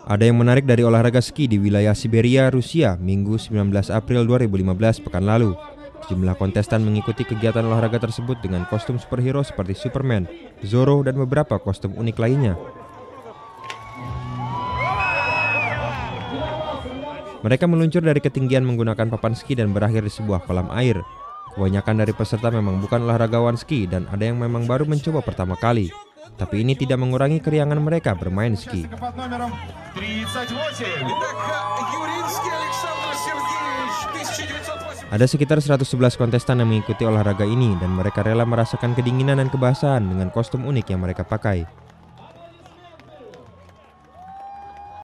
Ada yang menarik dari olahraga ski di wilayah Siberia, Rusia, Minggu 19 April 2015 pekan lalu. Sejumlah kontestan mengikuti kegiatan olahraga tersebut dengan kostum superhero seperti Superman, Zorro, dan beberapa kostum unik lainnya. Mereka meluncur dari ketinggian menggunakan papan ski dan berakhir di sebuah kolam air. Kebanyakan dari peserta memang bukan olahragawan ski dan ada yang memang baru mencoba pertama kali. Tapi ini tidak mengurangi keriangan mereka bermain ski. Ada sekitar 111 kontestan yang mengikuti olahraga ini dan mereka rela merasakan kedinginan dan kebasahan dengan kostum unik yang mereka pakai.